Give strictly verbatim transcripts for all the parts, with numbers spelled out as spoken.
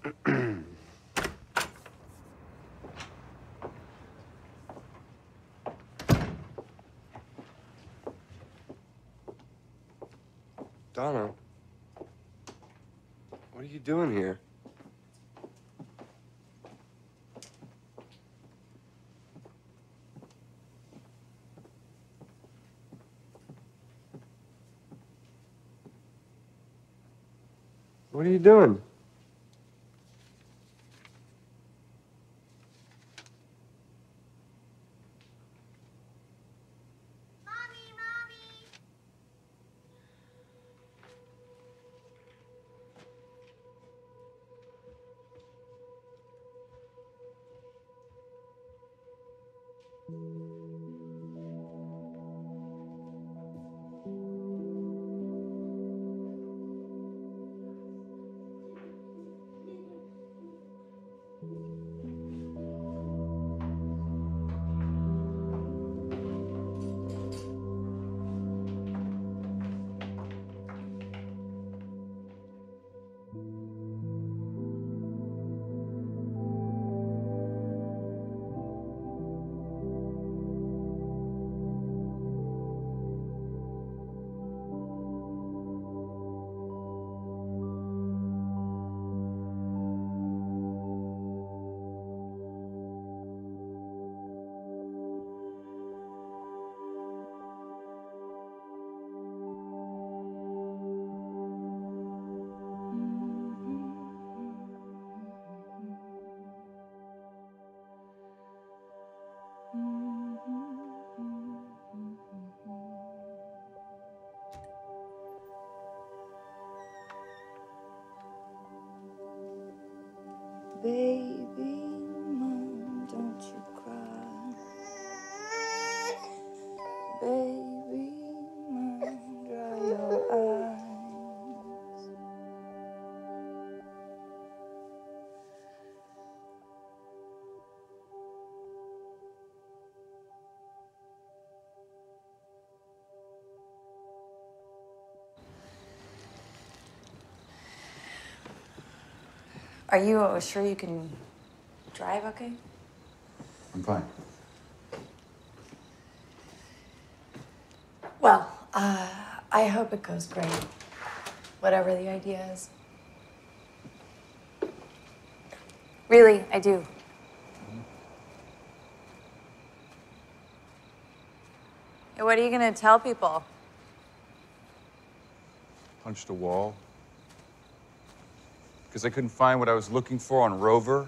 Donna, what are you doing here? What are you doing? Mommy, Mommy! Baby, Mom, don't you cry. Baby, Mom, dry your eyes. Are you sure you can drive okay? I'm fine. Well, uh, I hope it goes great. Whatever the idea is. Really, I do. Hey, what are you gonna tell people? Punched a wall. Because I couldn't find what I was looking for on Rover.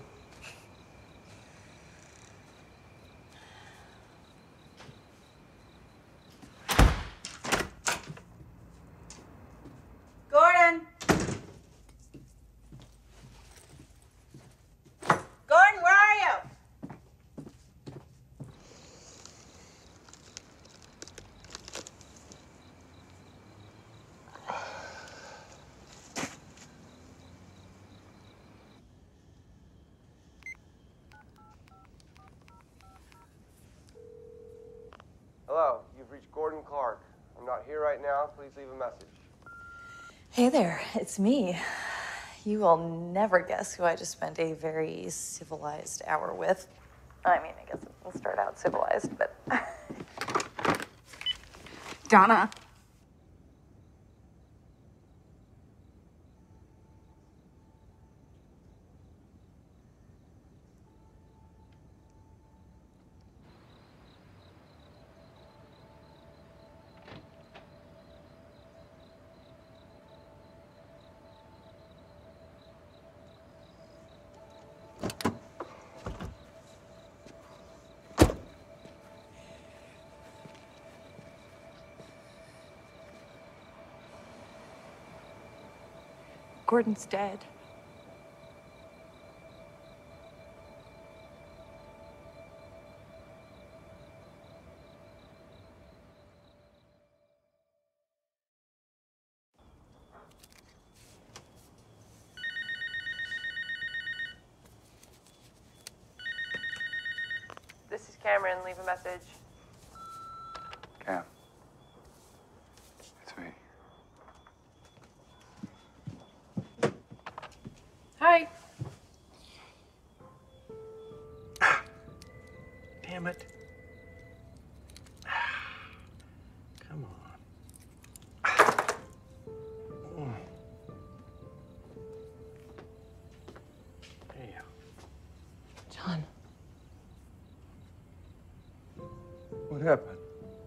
Gordon! Gordon, where are you? Hello, you've reached Gordon Clark. I'm not here right now. Please leave a message. Hey there, it's me. You will never guess who I just spent a very civilized hour with. I mean, I guess it will start out civilized, but... Donna. Gordon's dead. This is Cameron. Leave a message. Cam. It's me. Hi. Hey. John. What happened?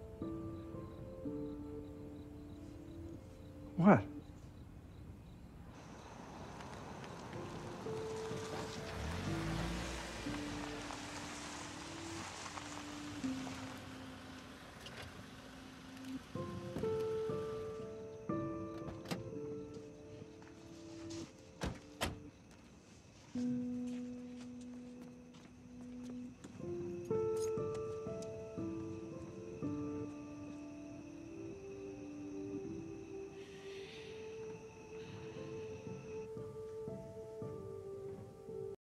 What? Mm.